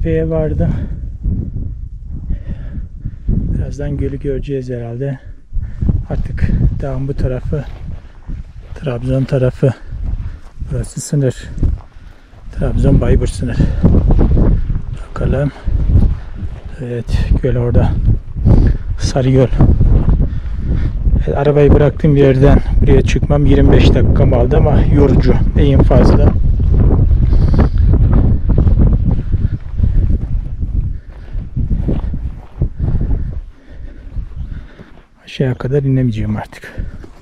tepeye vardı. Birazdan gölü göreceğiz herhalde. Artık dağın bu tarafı Trabzon tarafı. Burası sınır. Trabzon Bayburt sınır. Bakalım. Evet, göl orada. Sarıgöl. Evet, arabayı bıraktığım yerden buraya çıkmam 25 dakikam aldı ama yorucu. En fazla. Aşağıya kadar inemeyeceğim artık.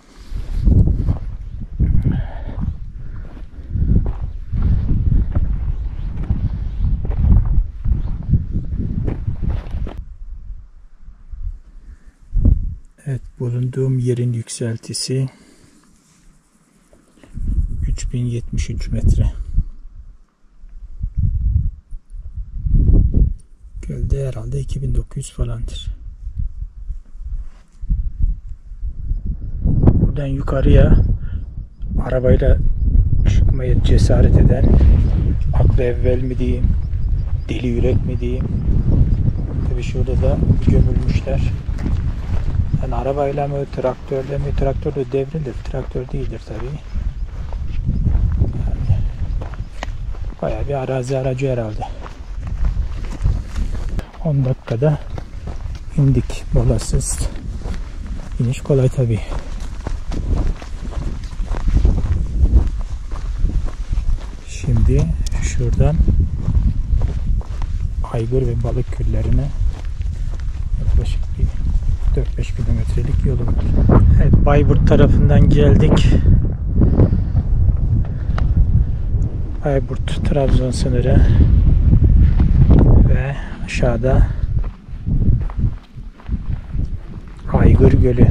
Evet, bulunduğum yerin yükseltisi 3073 metre. Gölde herhalde 2900 falandır. Buradan yukarıya arabayla çıkmaya cesaret eden aklı evvel mi diyeyim, deli yürek mi diyeyim. Tabii şurada da gömülmüşler. Yani arabayla mı, traktörle mi? Traktör de devrilir. Traktör değildir tabii. Yani bayağı bir arazi aracı herhalde. 10 dakikada indik. Molasız. İniş kolay tabii. Şimdi şuradan Aygır ve Balık Göllerine yaklaşık bir 4-5 kilometrelik yolu var. Evet, Bayburt tarafından geldik. Bayburt Trabzon sınırı ve aşağıda Aygır Gölü.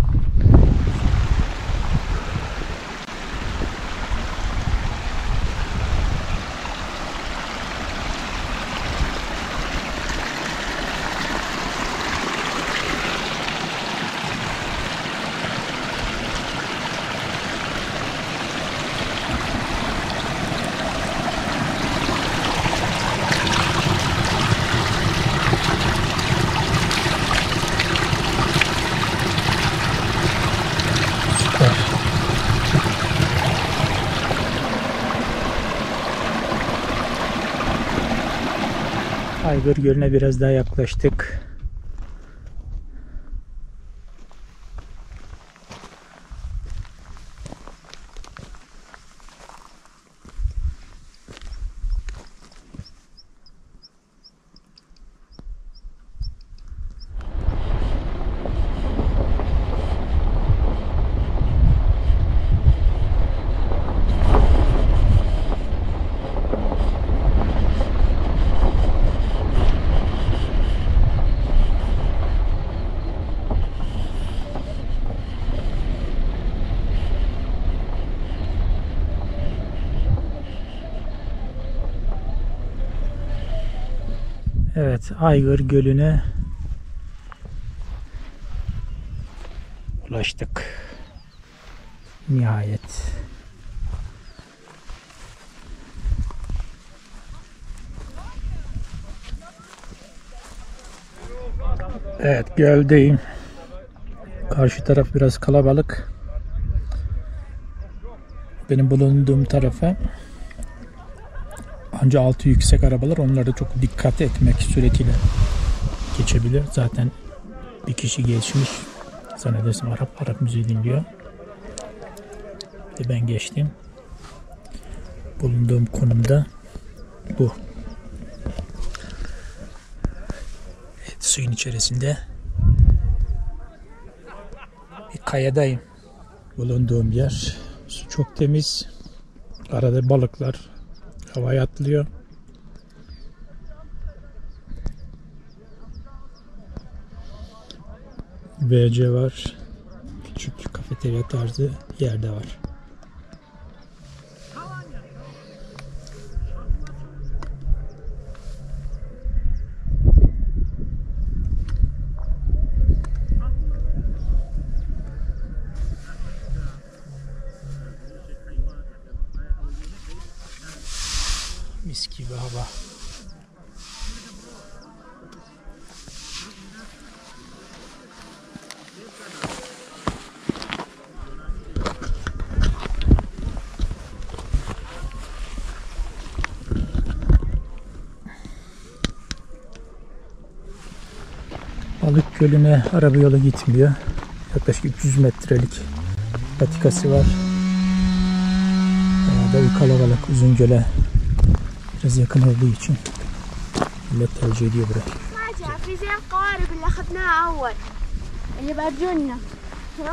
Aygır Gölü'ne biraz daha yaklaştık. Evet, Aygır Gölü'ne ulaştık. Nihayet. Evet, göldeyim. Karşı taraf biraz kalabalık. Benim bulunduğum tarafa ancak altı yüksek arabalar, onlara çok dikkat etmek suretiyle geçebilir. Zaten bir kişi geçmiş. Zannedersem Arap müziği dinliyor. Ben geçtim. Bulunduğum konumda bu. Evet, suyun içerisinde bir kayadayım. Bulunduğum yer. Su çok temiz. Arada balıklar havaya atlıyor. BC var. Küçük kafeterya tarzı yerde var. Mis gibi hava. Balık Gölü'ne araba yolu gitmiyor. Yaklaşık 300 metrelik patikası var. Bayağı da bir kalabalık. Uzungöl'e biraz yakın olduğu için millet tercih ediyor burayı. في زي القوارب اللي اخذناها اول اللي برجولنا ها.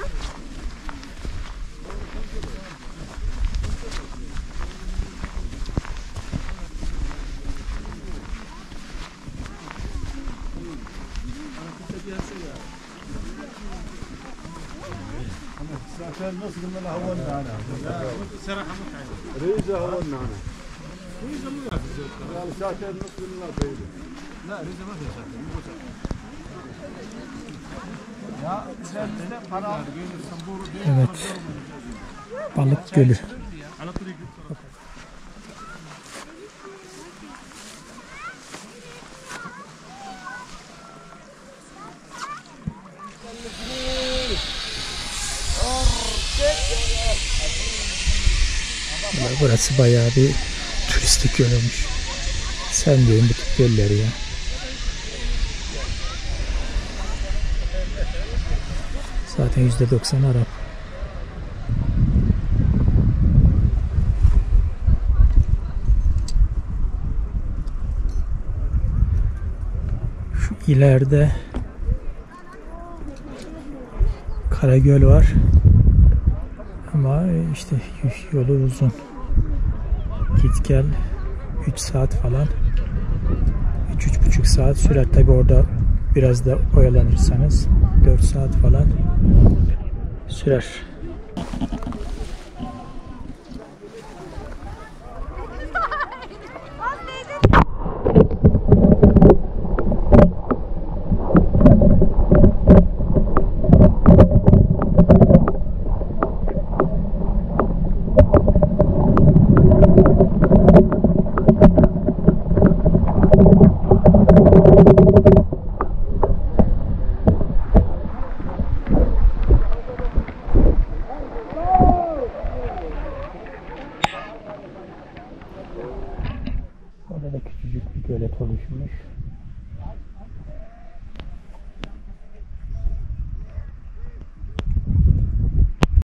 ساعتين ونص قلنا له هونا انا صراحه متعب ريزه هونا انا ريزه مو قال ساعتين ونص قلنا له ريزه لا ريزه ما فيها ساعتين مو ساعتين Evet. Balık Gölü. Burası bayağı bir turistik göl olmuş. Sevmiyorum bu tip gölleri ya. Zaten %90 Arap. Şu ileride Karagöl var. Ama işte yolu uzun. Git gel 3 saat falan. 3-3,5 saat sürer. Tabi orada biraz da oyalanırsanız 4 saat falan sürer. Orada da küçücük bir gölet oluşmuş.